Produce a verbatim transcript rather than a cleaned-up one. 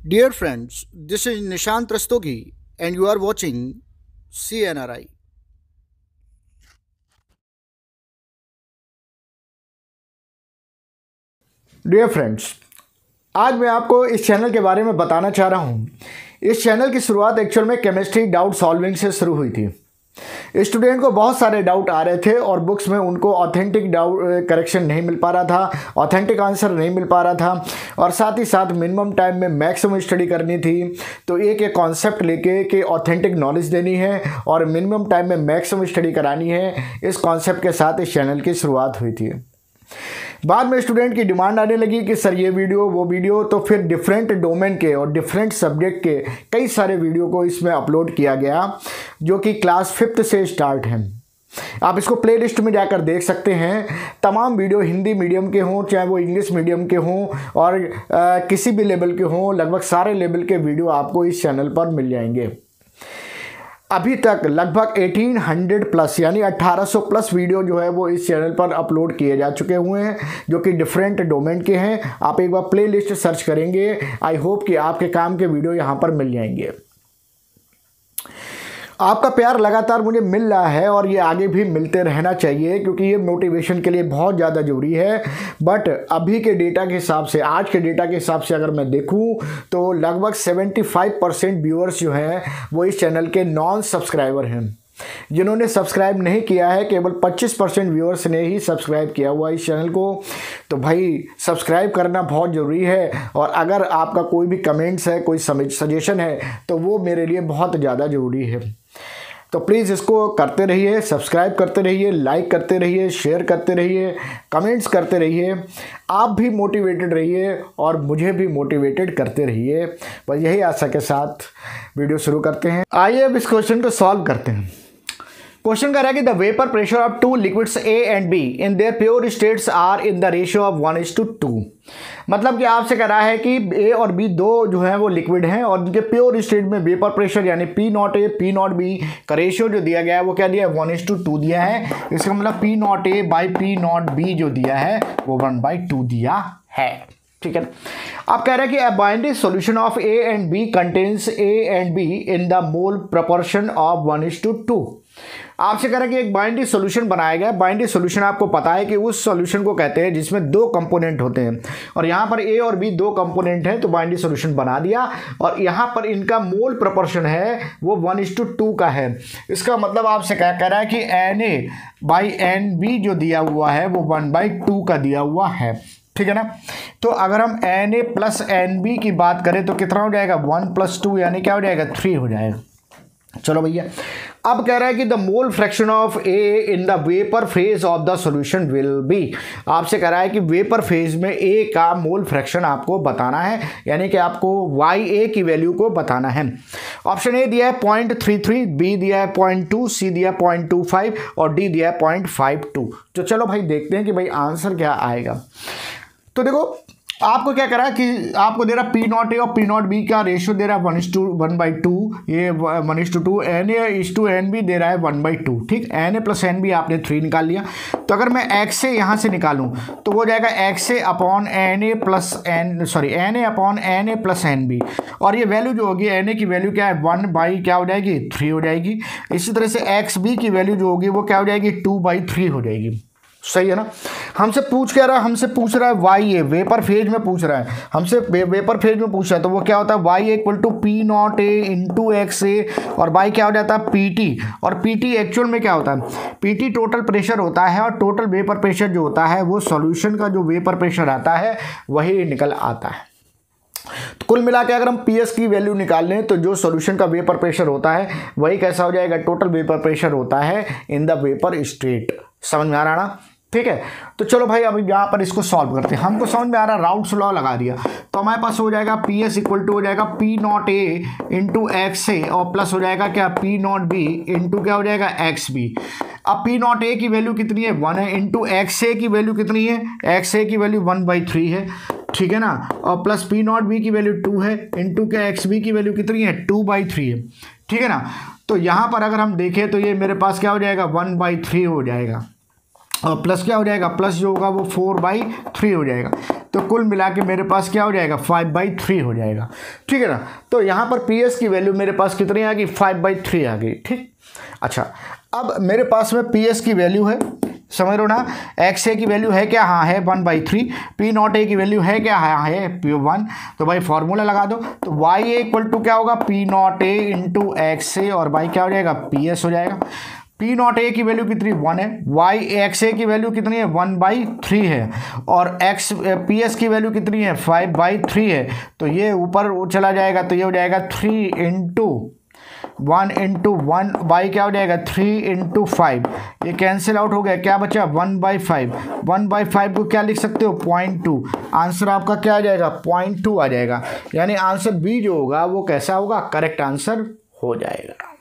Dear friends, this is Nishant Rastogi and you are watching C N R I. Dear friends, आज मैं आपको इस channel के बारे में बताना चाह रहा हूँ। इस चैनल की शुरुआत एक्चुअल में केमिस्ट्री डाउट सॉल्विंग से शुरू हुई थी। स्टूडेंट को बहुत सारे डाउट आ रहे थे और बुक्स में उनको ऑथेंटिक डाउट करेक्शन नहीं मिल पा रहा था, ऑथेंटिक आंसर नहीं मिल पा रहा था और साथ ही साथ मिनिमम टाइम में मैक्सिमम स्टडी करनी थी। तो एक एक कॉन्सेप्ट लेके कि ऑथेंटिक नॉलेज देनी है और मिनिमम टाइम में मैक्सिमम स्टडी करानी है, इस कॉन्सेप्ट के साथ इस चैनल की शुरुआत हुई थी। बाद में स्टूडेंट की डिमांड आने लगी कि सर ये वीडियो वो वीडियो, तो फिर डिफरेंट डोमेन के और डिफरेंट सब्जेक्ट के कई सारे वीडियो को इसमें अपलोड किया गया जो कि क्लास फिफ्थ से स्टार्ट हैं। आप इसको प्लेलिस्ट में जाकर देख सकते हैं। तमाम वीडियो हिंदी मीडियम के हों चाहे वो इंग्लिश मीडियम के हों और आ, किसी भी लेवल के हों, लगभग सारे लेवल के वीडियो आपको इस चैनल पर मिल जाएंगे। अभी तक लगभग अठारह सौ प्लस यानी अठारह सौ प्लस वीडियो जो है वो इस चैनल पर अपलोड किए जा चुके हुए हैं जो कि डिफरेंट डोमेन के हैं। आप एक बार प्लेलिस्ट सर्च करेंगे, आई होप कि आपके काम के वीडियो यहाँ पर मिल जाएंगे। आपका प्यार लगातार मुझे मिल रहा है और ये आगे भी मिलते रहना चाहिए क्योंकि ये मोटिवेशन के लिए बहुत ज़्यादा ज़रूरी है। बट अभी के डेटा के हिसाब से, आज के डेटा के हिसाब से अगर मैं देखूं तो लगभग पचहत्तर परसेंट व्यूअर्स जो हैं वो इस चैनल के नॉन सब्सक्राइबर हैं। जिन्होंने सब्सक्राइब नहीं किया है, केवल पच्चीस परसेंट व्यूअर्स ने ही सब्सक्राइब किया हुआ इस चैनल को। तो भाई सब्सक्राइब करना बहुत ज़रूरी है और अगर आपका कोई भी कमेंट्स है, कोई सजेशन है तो वो मेरे लिए बहुत ज़्यादा ज़रूरी है। तो प्लीज़ इसको करते रहिए, सब्सक्राइब करते रहिए, लाइक करते रहिए, शेयर करते रहिए, कमेंट्स करते रहिए। आप भी मोटिवेटेड रहिए और मुझे भी मोटिवेटेड करते रहिए। बस यही आशा के साथ वीडियो शुरू करते हैं। आइए अब इस क्वेश्चन को सॉल्व करते हैं। क्वेश्चन कह रहा है कि the vapour pressure of two liquids A and B in their pure states are in the ratio of one is to two. मतलब कि आपसे कह रहा है कि ए और बी दो जो है वो लिक्विड हैं और उनके प्योर स्टेट में वेपर प्रेशर यानी P naught A P naught B का रेशियो जो दिया गया है वो क्या दिया है, वन इज टू टू दिया है। इसका मतलब P naught A by P naught B जो दिया है वो वन बाई टू दिया है। ठीक है। आप कह रहे हैं कि a binary solution of A and B contains A and B in the mole proportion of one is to two. आपसे कह रहे हैं कि एक बाइनरी सॉल्यूशन बनाया गया। बाइनरी सॉल्यूशन आपको पता है कि उस सॉल्यूशन को कहते हैं जिसमें दो कंपोनेंट होते हैं और यहाँ पर ए और बी दो कंपोनेंट हैं तो बाइनरी सॉल्यूशन बना दिया और यहाँ पर इनका मोल प्रोपोर्शन है वो वन इज टू टू का है। इसका मतलब आपसे क्या कह रहा है कि N A by N B जो दिया हुआ है वो वन बाई टू का दिया हुआ है। ठीक है ना। तो अगर हम N A plus N B की बात करें तो कितना हो जाएगा, वन प्लस टू यानी क्या हो जाएगा, थ्री हो जाएगा। चलो भैया, अब कह रहा है कि the mole fraction of A in the vapour phase of the solution will be. आपसे कह रहा है कि वेपर फेज में ए का मोल फ्रैक्शन आपको बताना है, यानी कि आपको वाई ए की वैल्यू को बताना है। ऑप्शन ए दिया है पॉइंट थ्री थ्री, बी दिया है पॉइंट टू, सी दिया है पॉइंट टू फाइव और डी दिया है पॉइंट फाइव टू। तो चलो भाई देखते हैं कि भाई आंसर क्या आएगा। तो देखो आपको क्या करा कि आपको दे रहा पी नॉट ए और पी नॉट बी का रेशियो दे रहा है one is to one by two, ये one is to two, N A is to N B दे रहा है वन बाई टू। ठीक, N A plus N B आपने थ्री निकाल लिया। तो अगर मैं एक्स से यहाँ से निकालूँ तो वो जाएगा X A upon N A plus N sorry N A upon N A plus N B और ये वैल्यू जो होगी एन ए की वैल्यू क्या है, वन बाई क्या हो जाएगी, थ्री हो जाएगी। इसी तरह से एक्स बी की वैल्यू जो होगी वो क्या हो जाएगी, टू बाई थ्री हो जाएगी। सही है ना। हमसे पूछ क्या रहा है, हमसे पूछ रहा है वाई ए, वेपर फेज में पूछ रहा है हमसे, वे, वेपर फेज में पूछ रहा है तो वो क्या होता है, Y equal to P naught A into X A और वाई क्या हो जाता है, पी टी। और पी टी एक्चुअल में क्या होता है, पी टी टोटल प्रेशर होता है और टोटल वेपर प्रेशर जो होता है वो सॉल्यूशन का जो वेपर प्रेशर आता है वही निकल आता है। तो कुल मिला के अगर हम पी एस की वैल्यू निकाल लें तो जो सॉल्यूशन का वेपर प्रेशर होता है वही कैसा हो जाएगा, टोटल वेपर प्रेशर होता है इन द वेपर स्टेट। समझ में आ रहा ना। ठीक है। तो चलो भाई अभी यहाँ पर इसको सॉल्व करते हैं। हमको समझ में आ रहा, राउट्स लॉ लगा दिया तो हमारे पास हो जाएगा पी एस इक्वल टू हो जाएगा P naught A into X A और प्लस हो जाएगा क्या, पी नॉट बी इंटू क्या हो जाएगा, एक्स बी। अब पी नॉट ए की वैल्यू कितनी है, वन है, इंटू एक्स ए की वैल्यू कितनी है, एक्स ए की वैल्यू वन बाई थ्री है। ठीक है ना। और प्लस पी नॉट बी की वैल्यू टू है इंटू क्या, एक्स बी की वैल्यू कितनी है, टू बाई थ्री है। ठीक है ना। तो यहाँ पर अगर हम देखें तो ये मेरे पास क्या हो जाएगा, वन बाई थ्री हो जाएगा और प्लस क्या हो जाएगा, प्लस जो होगा वो फोर बाई थ्री हो जाएगा। तो कुल मिला के मेरे पास क्या हो जाएगा, फाइव बाई थ्री हो जाएगा। ठीक है ना। तो यहाँ पर पी एस की वैल्यू मेरे पास कितनी आ गई, फाइव बाई थ्री आ गई। ठीक, अच्छा अब मेरे पास में पी एस की वैल्यू है, समझ लो ना, एक्स ए की वैल्यू है क्या, हाँ है one by three, P naught A की वैल्यू है क्या, हाँ है पी वन। तो भाई फॉर्मूला लगा दो, तो वाई ए इक्वल टू क्या होगा, P naught A into X A, और भाई क्या हो जाएगा, पी एस हो जाएगा। पी नॉट ए की वैल्यू कितनी, वन है, वाई एक्स ए की वैल्यू कितनी है, वन बाई थ्री है, और एक्स पी एस की वैल्यू कितनी है, फाइव बाई थ्री है। तो ये ऊपर चला जाएगा, तो ये हो जाएगा three into one into one by क्या हो जाएगा, थ्री इंटू फाइव, ये कैंसिल आउट हो गया, क्या बचा, one by five. One by five को क्या लिख सकते हो, पॉइंट टू। आंसर आपका क्या आ जाएगा, पॉइंट टू आ जाएगा। यानी आंसर बी जो होगा वो कैसा होगा, करेक्ट आंसर हो जाएगा।